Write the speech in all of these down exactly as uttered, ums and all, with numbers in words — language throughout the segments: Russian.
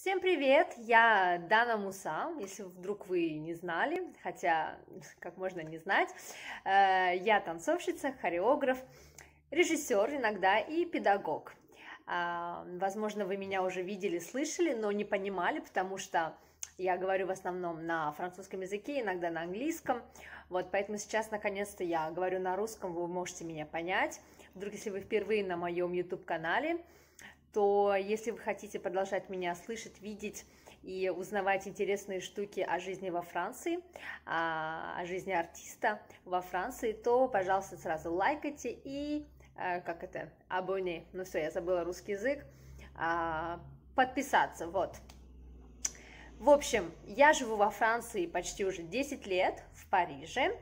Всем привет! Я Дана Муса, если вдруг вы не знали, хотя как можно не знать. Я танцовщица, хореограф, режиссер иногда и педагог. Возможно, вы меня уже видели, слышали, но не понимали, потому что я говорю в основном на французском языке, иногда на английском. Вот, поэтому сейчас, наконец-то, я говорю на русском, вы можете меня понять. Вдруг, если вы впервые на моем YouTube-канале, то если вы хотите продолжать меня слышать, видеть и узнавать интересные штуки о жизни во Франции, о жизни артиста во Франции, то, пожалуйста, сразу лайкайте и, как это, абоне, ну все, я забыла русский язык, подписаться, вот. В общем, я живу во Франции почти уже десять лет, в Париже.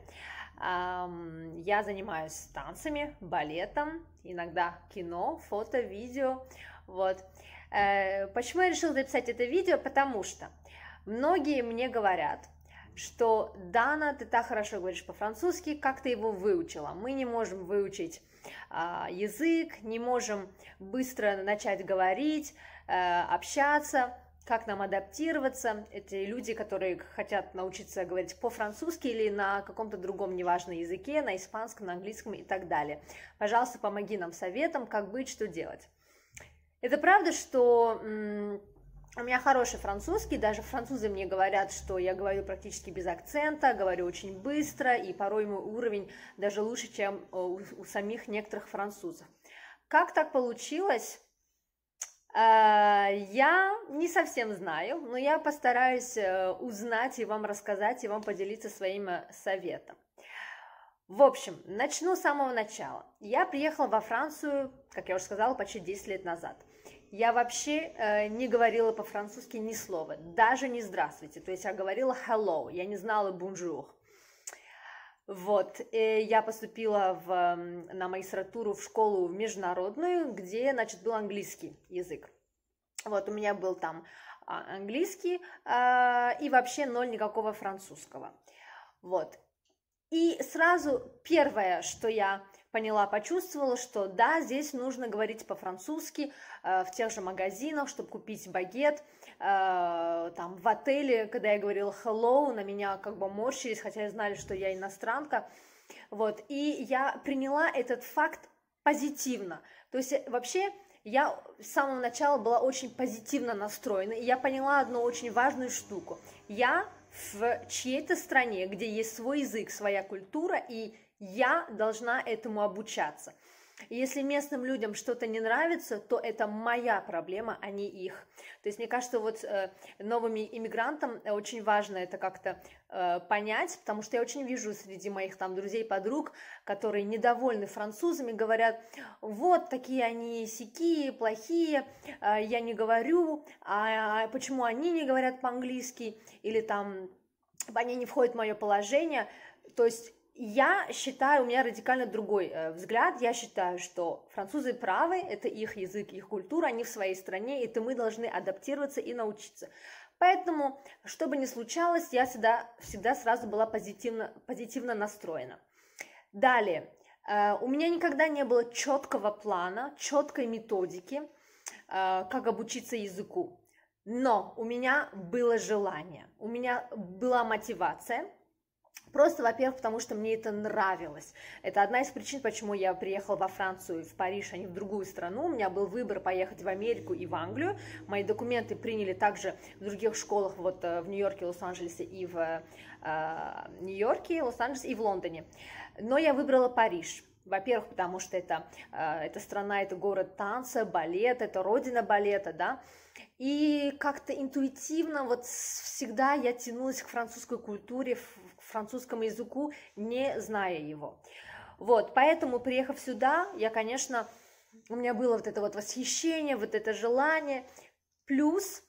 Я занимаюсь танцами, балетом, иногда кино, фото, видео. Вот. Почему я решила записать это видео? Потому что многие мне говорят, что Дана, ты так хорошо говоришь по-французски, как ты его выучила? Мы не можем выучить а, язык, не можем быстро начать говорить, а, общаться, как нам адаптироваться. Эти люди, которые хотят научиться говорить по-французски или на каком-то другом, неважном языке, на испанском, на английском и так далее. Пожалуйста, помоги нам советом, как быть, что делать. Это правда, что м- у меня хороший французский, даже французы мне говорят, что я говорю практически без акцента, говорю очень быстро, и порой мой уровень даже лучше, чем у, у самих некоторых французов. Как так получилось? Я не совсем знаю, но я постараюсь узнать и вам рассказать, и вам поделиться своим советом. В общем, начну с самого начала. Я приехала во Францию, как я уже сказала, почти десять лет назад. Я вообще э, не говорила по-французски ни слова, даже не здравствуйте. То есть я говорила hello, я не знала bonjour. Вот, и я поступила в, на магистратуру в школу международную, где, значит, был английский язык. Вот, у меня был там английский э, и вообще ноль никакого французского. Вот. И сразу первое, что я поняла, почувствовала, что да, здесь нужно говорить по-французски э, в тех же магазинах, чтобы купить багет. Э, там в отеле, когда я говорила hello, на меня как бы морщились, хотя знали, что я иностранка. Вот. И я приняла этот факт позитивно. То есть вообще я с самого начала была очень позитивно настроена, и я поняла одну очень важную штуку. Я в чьей-то стране, где есть свой язык, своя культура, и я должна этому обучаться. И если местным людям что-то не нравится, то это моя проблема, а не их. То есть мне кажется, вот э, новым иммигрантам очень важно это как-то э, понять, потому что я очень вижу среди моих там друзей, подруг, которые недовольны французами, говорят, вот такие они сякие, плохие, э, я не говорю, а, а почему они не говорят по-английски, или там они не входят в мое положение. То есть я считаю, у меня радикально другой э, взгляд, я считаю, что французы правы, это их язык, их культура, они в своей стране, и это мы должны адаптироваться и научиться. Поэтому, что бы ни случалось, я всегда, всегда сразу была позитивно, позитивно настроена. Далее, э, у меня никогда не было четкого плана, четкой методики, э, как обучиться языку, но у меня было желание, у меня была мотивация. Просто, во-первых, потому что мне это нравилось. Это одна из причин, почему я приехала во Францию, в Париж, а не в другую страну. У меня был выбор поехать в Америку и в Англию. Мои документы приняли также в других школах, вот в Нью-Йорке, Лос-Анджелесе и в э, Нью-Йорке, Лос-Анджелесе и в Лондоне. Но я выбрала Париж. Во-первых, потому что это, э, эта страна, это город танца, балета, это родина балета, да. И как-то интуитивно вот всегда я тянулась к французской культуре, к французскому языку, не зная его. Вот, поэтому, приехав сюда, я, конечно, у меня было вот это вот восхищение, вот это желание. Плюс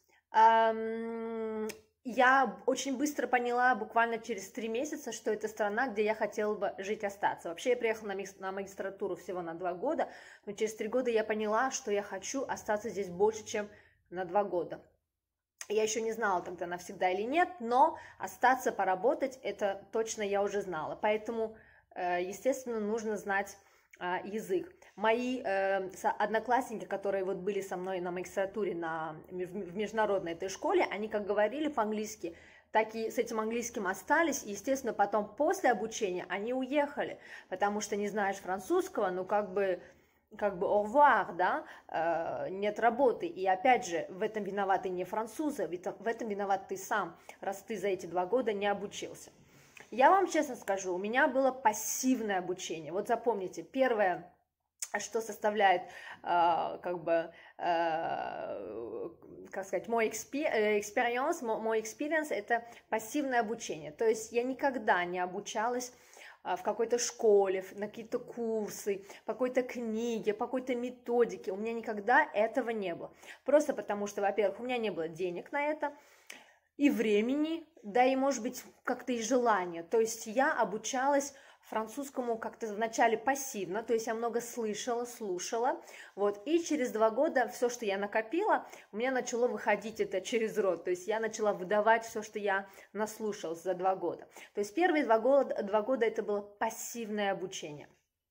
эм, я очень быстро поняла, буквально через три месяца, что это страна, где я хотела бы жить, остаться. Вообще, я приехала на магистратуру всего на два года, но через три года я поняла, что я хочу остаться здесь больше, чем на два года. Я еще не знала тогда, навсегда или нет, но остаться, поработать, это точно я уже знала. Поэтому, естественно, нужно знать а, язык. Мои э, одноклассники, которые вот были со мной на магистратуре на, в международной этой школе, они как говорили по-английски, так и с этим английским остались, и, естественно, потом после обучения они уехали, потому что не знаешь французского, ну как бы, как бы au revoir, да, э, нет работы, и опять же, в этом виноваты не французы, в этом виноват ты сам, раз ты за эти два года не обучился. Я вам честно скажу, у меня было пассивное обучение, вот запомните, первое, что составляет, э, как бы, э, как сказать, мой экспириенс, мой experience, это пассивное обучение. То есть я никогда не обучалась э, в какой-то школе, на какие-то курсы, по какой-то книге, по какой-то методике. У меня никогда этого не было. Просто потому что, во-первых, у меня не было денег на это, и времени, да и, может быть, как-то и желания. То есть я обучалась французскому как-то вначале пассивно, то есть я много слышала, слушала, вот, и через два года все, что я накопила, у меня начало выходить это через рот, то есть я начала выдавать все, что я наслушалась за два года. То есть первые два года, два года это было пассивное обучение.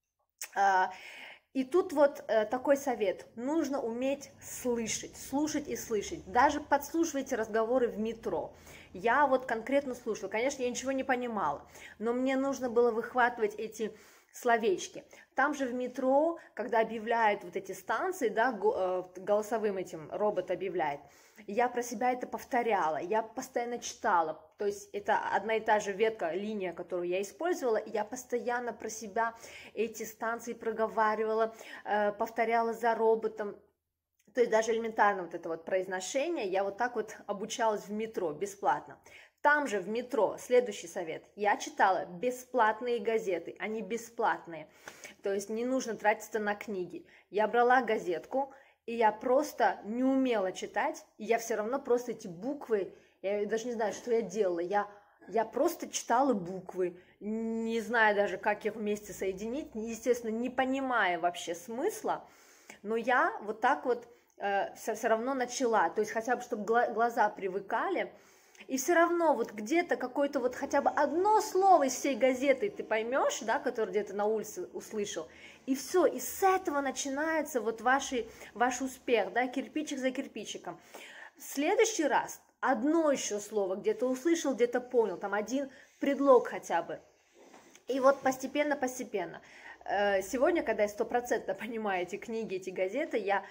И тут вот э, такой совет, нужно уметь слышать, слушать и слышать, даже подслушивайте разговоры в метро. Я вот конкретно слушала, конечно, я ничего не понимала, но мне нужно было выхватывать эти словечки. Там же в метро, когда объявляют вот эти станции, да, голосовым этим робот объявляет, я про себя это повторяла, я постоянно читала, то есть это одна и та же ветка, линия, которую я использовала, и я постоянно про себя эти станции проговаривала, повторяла за роботом. То есть даже элементарно вот это вот произношение, я вот так вот обучалась в метро бесплатно. Там же в метро, следующий совет, я читала бесплатные газеты, они бесплатные, то есть не нужно тратиться на книги. Я брала газетку, и я просто не умела читать, и я все равно просто эти буквы, я даже не знаю, что я делала, я, я просто читала буквы, не зная даже, как их вместе соединить, естественно, не понимая вообще смысла, но я вот так вот э, все, все равно начала, то есть хотя бы, чтобы глаза привыкали, и все равно вот где-то какое-то вот хотя бы одно слово из всей газеты ты поймешь, да, которое где-то на улице услышал, и все, и с этого начинается вот ваш, ваш успех, да, кирпичик за кирпичиком. В следующий раз одно еще слово где-то услышал, где-то понял, там один предлог хотя бы, и вот постепенно-постепенно. Сегодня, когда я стопроцентно понимаю эти книги, эти газеты, я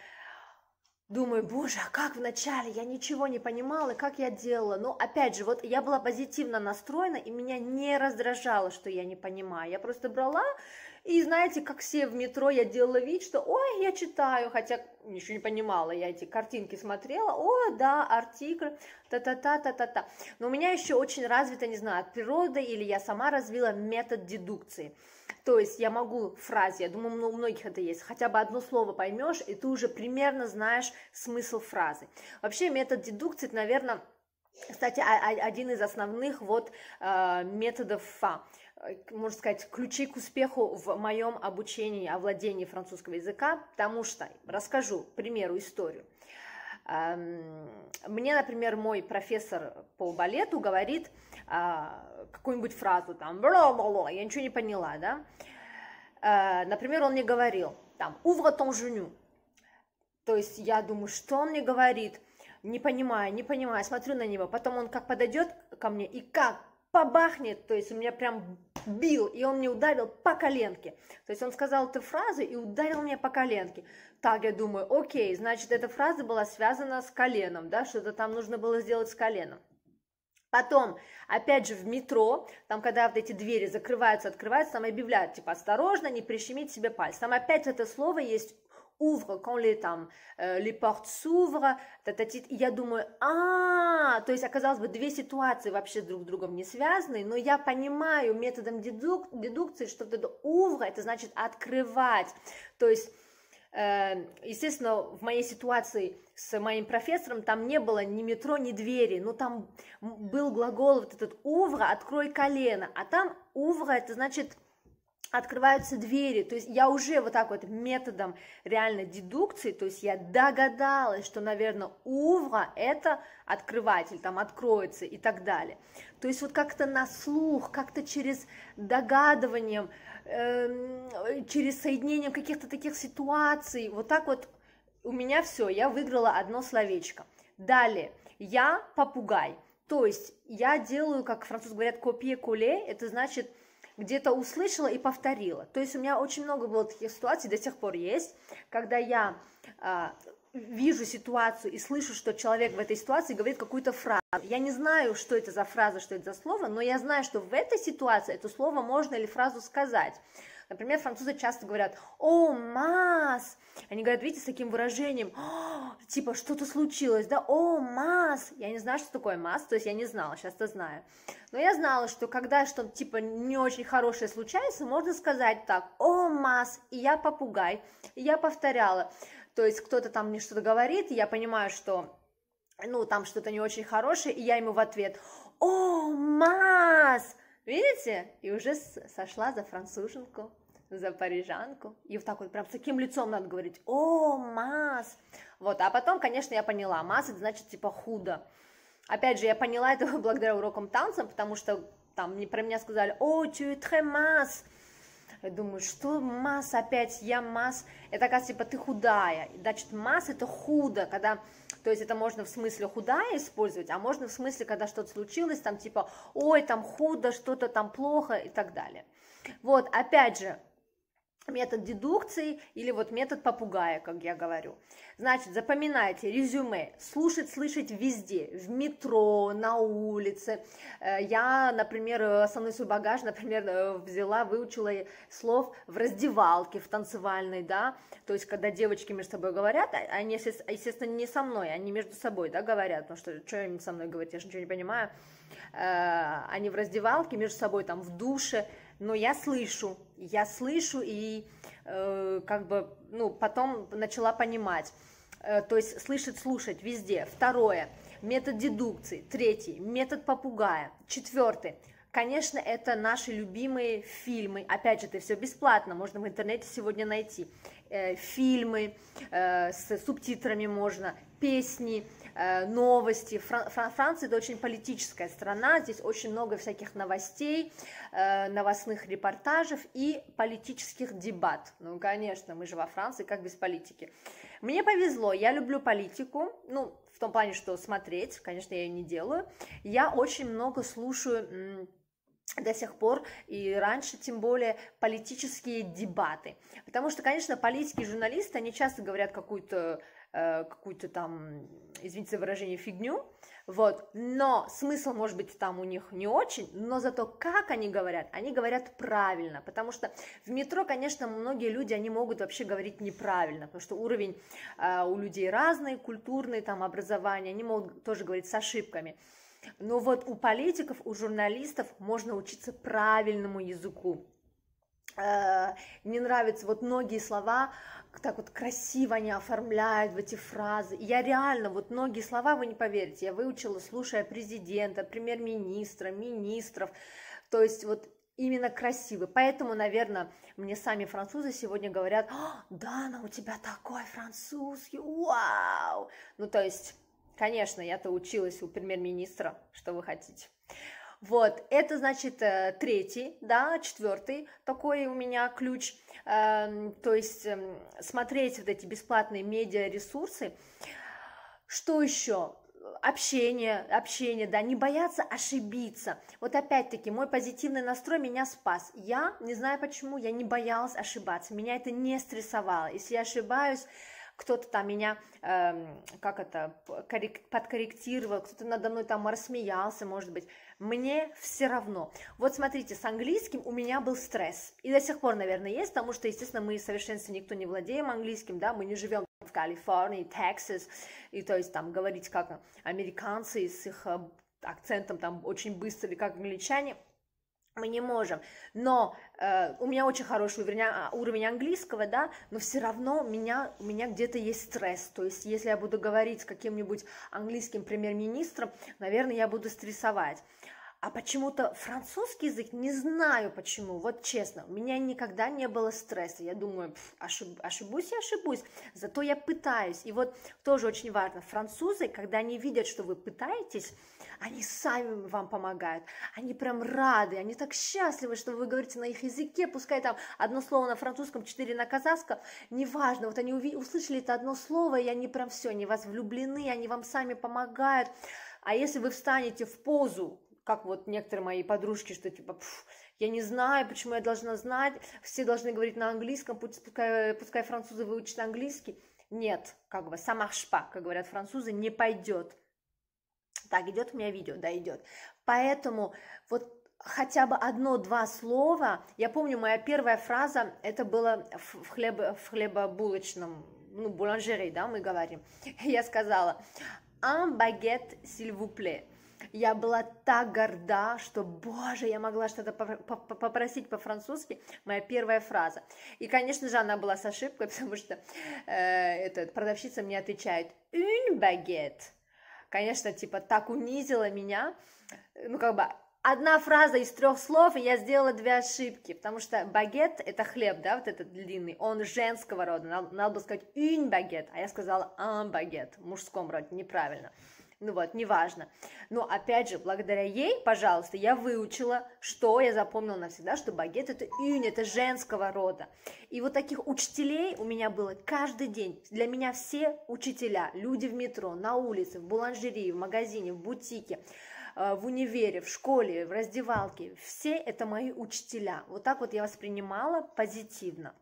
думаю, боже, а как вначале, я ничего не понимала, как я делала, но опять же, вот я была позитивно настроена, и меня не раздражало, что я не понимаю, я просто брала, и знаете, как все в метро, я делала вид, что, ой, я читаю, хотя ничего не понимала, я эти картинки смотрела, о, да, артикль, та-та-та-та-та-та, но у меня еще очень развита, не знаю, от природы, или я сама развила метод дедукции. То есть я могу в фразе, я думаю, у многих это есть, хотя бы одно слово поймешь, и ты уже примерно знаешь смысл фразы. Вообще метод дедукции, это, наверное, кстати, один из основных вот методов, можно сказать, ключей к успеху в моем обучении, овладении французского языка, потому что, расскажу, к примеру, историю. Мне, например, мой профессор по балету говорит какую-нибудь фразу, там, бла-бла-бла, я ничего не поняла, да. Например, он мне говорил, там, ouvre ton genou. То есть я думаю, что он мне говорит, не понимаю, не понимаю, смотрю на него, потом он как подойдет ко мне и как побахнет, то есть у меня прям бил, и он мне ударил по коленке. То есть он сказал эту фразу и ударил меня по коленке. Так, я думаю, окей, значит, эта фраза была связана с коленом, да, что-то там нужно было сделать с коленом. Потом, опять же, в метро, там, когда вот эти двери закрываются, открываются, там объявляют, типа, осторожно, не прищемить себе палец. Там опять это слово есть, ouvre, quand les, там, les portes s'ouvrent, и я думаю, а, то есть, оказалось бы, две ситуации вообще друг с другом не связаны, но я понимаю методом дедук, дедукции, что вот это ouvre, это значит открывать, то есть, естественно, в моей ситуации с моим профессором там не было ни метро, ни двери, но там был глагол вот этот ouvre, открой колено, а там ouvre, это значит открываются двери, то есть я уже вот так вот методом реально дедукции, то есть я догадалась, что, наверное, ouvre это открыватель, там откроется и так далее. То есть вот как-то на слух, как-то через догадыванием, э, через соединение каких-то таких ситуаций, вот так вот у меня все, я выиграла одно словечко. Далее, я попугай, то есть я делаю, как французы говорят, копье-коле, это значит где-то услышала и повторила. То есть у меня очень много было таких ситуаций, до сих пор есть, когда я а, вижу ситуацию и слышу, что человек в этой ситуации говорит какую-то фразу. Я не знаю, что это за фраза, что это за слово, но я знаю, что в этой ситуации это слово можно или фразу сказать. Например, французы часто говорят «О, мас!» Они говорят, видите, с таким выражением, типа, что-то случилось, да, «О, мас!» Я не знаю, что такое мас, то есть я не знала, сейчас-то знаю. Но я знала, что когда что-то, типа, не очень хорошее случается, можно сказать так «О, мас!» И я попугай, и я повторяла. То есть кто-то там мне что-то говорит, и я понимаю, что, ну, там что-то не очень хорошее, и я ему в ответ «О, мас!» Видите? И уже сошла за француженку, за парижанку. И вот так вот прям с таким лицом надо говорить. О, мас! Вот, а потом, конечно, я поняла. Мас, это значит типа худо. Опять же, я поняла это благодаря урокам танца, потому что там мне, про меня сказали, о, tu es très mince. Я думаю, что масс опять, я масс. Это, оказывается, типа ты худая. Значит, масс это худо, когда... То есть это можно в смысле худая использовать, а можно в смысле, когда что-то случилось, там типа, ой, там худо, что-то там плохо и так далее. Вот, опять же, метод дедукции или вот метод попугая, как я говорю. Значит, запоминайте, резюме, слушать, слышать везде, в метро, на улице. Я, например, основной свой багаж, например, взяла, выучила слов в раздевалке, в танцевальной, да, то есть, когда девочки между собой говорят, они, естественно, не со мной, они между собой, да, говорят, потому что, что им со мной говорить, я же ничего не понимаю, они в раздевалке между собой, там, в душе, но я слышу, я слышу и э, как бы, ну, потом начала понимать, э, то есть слышать, слушать везде. Второе, метод дедукции. Третий, метод попугая. Четвертый, конечно, это наши любимые фильмы. Опять же, это все бесплатно, можно в интернете сегодня найти. Э, фильмы э, с субтитрами можно, песни, новости. Франция это очень политическая страна, здесь очень много всяких новостей, новостных репортажей и политических дебат. Ну, конечно, мы же во Франции, как без политики. Мне повезло, я люблю политику, ну, в том плане, что смотреть, конечно, я ее не делаю. Я очень много слушаю до сих пор, и раньше, тем более, политические дебаты. Потому что, конечно, политики и журналисты, они часто говорят какую-то какую-то там, извините за выражение, фигню, вот, но смысл, может быть, там у них не очень, но зато как они говорят, они говорят правильно, потому что в метро, конечно, многие люди, они могут вообще говорить неправильно, потому что уровень э, у людей разный, культурный, там, образование, они могут тоже говорить с ошибками, но вот у политиков, у журналистов можно учиться правильному языку. Э, мне нравятся вот многие слова, так вот красиво они оформляют в эти фразы. И я реально, вот многие слова, вы не поверите, я выучила, слушая президента, премьер-министра, министров, то есть вот именно красиво. Поэтому, наверное, мне сами французы сегодня говорят, Дана, у тебя такой французский, вау! Ну, то есть, конечно, я-то училась у премьер-министра, что вы хотите. Вот, это, значит, третий, да, четвертый такой у меня ключ, э, то есть э, смотреть вот эти бесплатные медиаресурсы. Что еще? Общение, общение, да, не бояться ошибиться. Вот опять-таки, мой позитивный настрой меня спас. Я, не знаю почему, я не боялась ошибаться, меня это не стрессовало. Если я ошибаюсь, кто-то там меня, э, как это, подкорректировал, кто-то надо мной там рассмеялся, может быть, мне все равно. Вот смотрите, с английским у меня был стресс, и до сих пор, наверное, есть, потому что, естественно, мы в совершенстве никто не владеем английским, да, мы не живем в Калифорнии, Техас, и то есть там говорить как американцы с их акцентом там очень быстро, или как англичане, мы не можем, но э, у меня очень хороший уровень, уровень английского, да, но все равно у меня, у меня где-то есть стресс, то есть если я буду говорить с каким-нибудь английским премьер-министром, наверное, я буду стрессовать. А почему-то французский язык, не знаю почему, вот честно, у меня никогда не было стресса. Я думаю, пф, ошиб, ошибусь и ошибусь, зато я пытаюсь. И вот тоже очень важно, французы, когда они видят, что вы пытаетесь, они сами вам помогают, они прям рады, они так счастливы, что вы говорите на их языке, пускай там одно слово на французском, четыре на казахском, неважно, вот они услышали это одно слово, и они прям все, они в вас влюблены, они вам сами помогают. А если вы встанете в позу, как вот некоторые мои подружки, что типа, я не знаю, почему я должна знать, все должны говорить на английском, пускай, пускай французы выучат английский. Нет, как бы, ça marche pas, как говорят французы, не пойдет. Так, идет у меня видео, да, идет. Поэтому вот хотя бы одно-два слова, я помню, моя первая фраза, это было в, хлеб, в хлебобулочном, ну, буланжерей, да, мы говорим. Я сказала, un baguette, s'il vous plaît. Я была так горда, что, боже, я могла что-то попросить по-французски, моя первая фраза. И, конечно же, она была с ошибкой, потому что э, этот, продавщица мне отвечает une baguette. Конечно, типа, так унизила меня, ну, как бы, одна фраза из трех слов, и я сделала две ошибки, потому что багет – это хлеб, да, вот этот длинный, он женского рода, надо, надо было сказать une baguette, а я сказала un baguette, в мужском роде, неправильно. Ну вот, неважно. Но опять же, благодаря ей, пожалуйста, я выучила, что я запомнила навсегда, что багет это une, это женского рода. И вот таких учителей у меня было каждый день. Для меня все учителя, люди в метро, на улице, в буланжерии, в магазине, в бутике, в универе, в школе, в раздевалке, все это мои учителя. Вот так вот я воспринимала позитивно.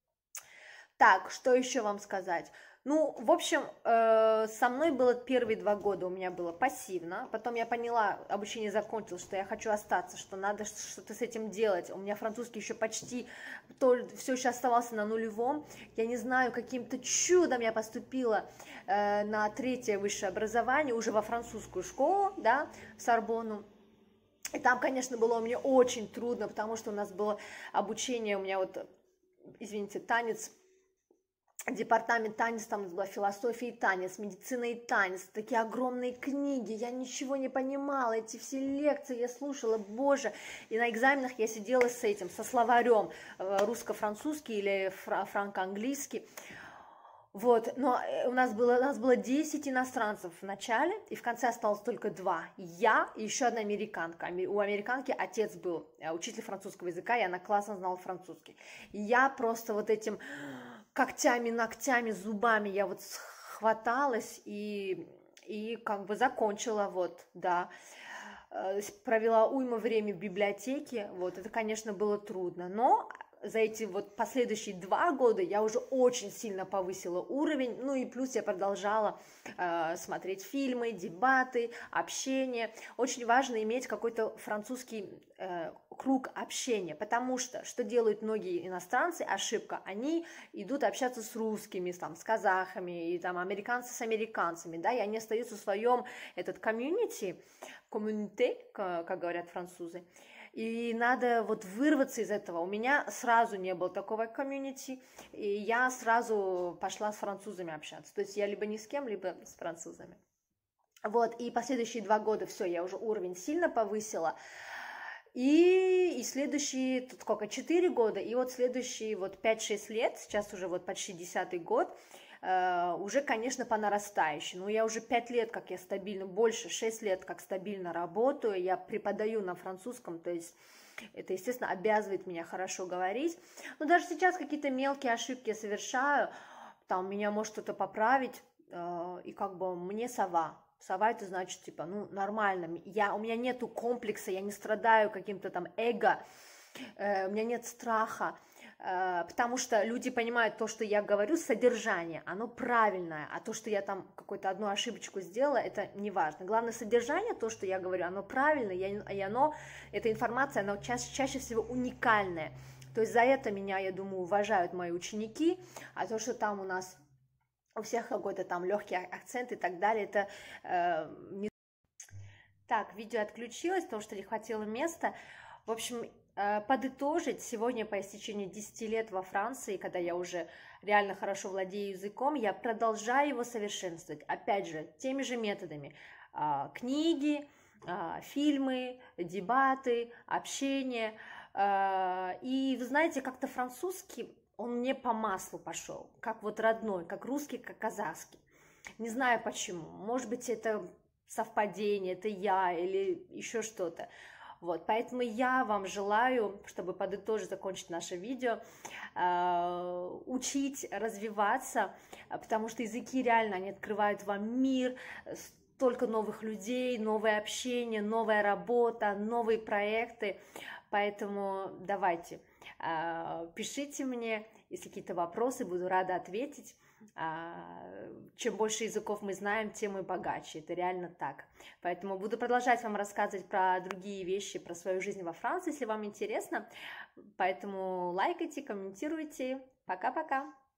Так, что еще вам сказать? Ну, в общем, э, со мной было первые два года, у меня было пассивно, потом я поняла, обучение закончилось, что я хочу остаться, что надо что-то с этим делать, у меня французский еще почти, то, все еще оставался на нулевом, я не знаю, каким-то чудом я поступила э, на третье высшее образование, уже во французскую школу, да, в Сорбонну. И там, конечно, было у меня очень трудно, потому что у нас было обучение, у меня вот, извините, танец, департамент танец, там была философия и танец, медицина и танец, такие огромные книги, я ничего не понимала, эти все лекции я слушала, боже, и на экзаменах я сидела с этим, со словарем русско-французский или франко-английский, вот, но у нас было, у нас было десять иностранцев в начале, и в конце осталось только два, я и еще одна американка, у американки отец был учитель французского языка, и она классно знала французский, и я просто вот этим когтями, ногтями, зубами я вот схваталась и, и как бы закончила, вот, да, провела уйму времени в библиотеке, вот, это, конечно, было трудно, но за эти вот последующие два года я уже очень сильно повысила уровень, ну и плюс я продолжала э, смотреть фильмы, дебаты, общение. Очень важно иметь какой-то французский э, круг общения, потому что, что делают многие иностранцы, ошибка, они идут общаться с русскими, там, с казахами, и там американцы с американцами, да, и они остаются в своем, этот комьюнити, коммуните, как говорят французы, и надо вот вырваться из этого. У меня сразу не было такого комьюнити, и я сразу пошла с французами общаться. То есть я либо ни с кем, либо с французами. Вот, и последующие два года все, я уже уровень сильно повысила. И, и следующие, тут сколько, четыре года, и вот следующие вот пять-шесть лет, сейчас уже вот почти десятый год, Uh, уже, конечно, по нарастающей, но я уже пять лет, как я стабильно, больше, шесть лет, как стабильно работаю, я преподаю на французском, то есть это, естественно, обязывает меня хорошо говорить, но даже сейчас какие-то мелкие ошибки я совершаю, там, меня может кто-то поправить, uh, и как бы мне сова. Сова это значит, типа, ну, нормально, я, у меня нету комплекса, я не страдаю каким-то там эго, uh, у меня нет страха, потому что люди понимают то, что я говорю, содержание, оно правильное, а то, что я там какую-то одну ошибочку сделала, это не важно. Главное содержание, то, что я говорю, оно правильное, и оно, эта информация, она чаще, чаще всего уникальная. То есть за это меня, я думаю, уважают мои ученики, а то, что там у нас у всех какой-то там легкий акцент и так далее, это э, не... Так, видео отключилось, потому что не хватило места. В общем, подытожить, сегодня по истечении десяти лет во Франции, когда я уже реально хорошо владею языком, я продолжаю его совершенствовать, опять же, теми же методами. Книги, фильмы, дебаты, общение. И вы знаете, как-то французский, он мне по маслу пошел, как вот родной, как русский, как казахский. Не знаю почему, может быть, это совпадение, это я или еще что-то. Вот, поэтому я вам желаю, чтобы подытожить, закончить наше видео, учить, развиваться, потому что языки реально, они открывают вам мир, столько новых людей, новое общение, новая работа, новые проекты. Поэтому давайте, пишите мне, если какие-то вопросы, буду рада ответить. Чем больше языков мы знаем, тем мы богаче, это реально так. Поэтому буду продолжать вам рассказывать про другие вещи, про свою жизнь во Франции, если вам интересно. Поэтому лайкайте, комментируйте. Пока-пока!